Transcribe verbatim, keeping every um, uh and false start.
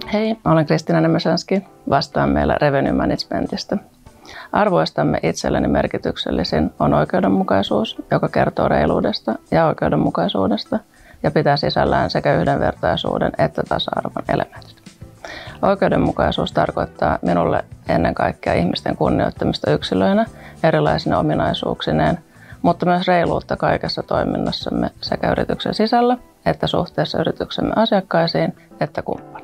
Hei, olen Kristiina Nemesänski. Vastaan meillä Revenue Managementista. Arvoistamme itselleni merkityksellisin on oikeudenmukaisuus, joka kertoo reiluudesta ja oikeudenmukaisuudesta ja pitää sisällään sekä yhdenvertaisuuden että tasa-arvon elementit. Oikeudenmukaisuus tarkoittaa minulle ennen kaikkea ihmisten kunnioittamista yksilöinä erilaisine ominaisuuksineen, mutta myös reiluutta kaikessa toiminnassamme sekä yrityksen sisällä että suhteessa yrityksemme asiakkaisiin että kumppaneihin.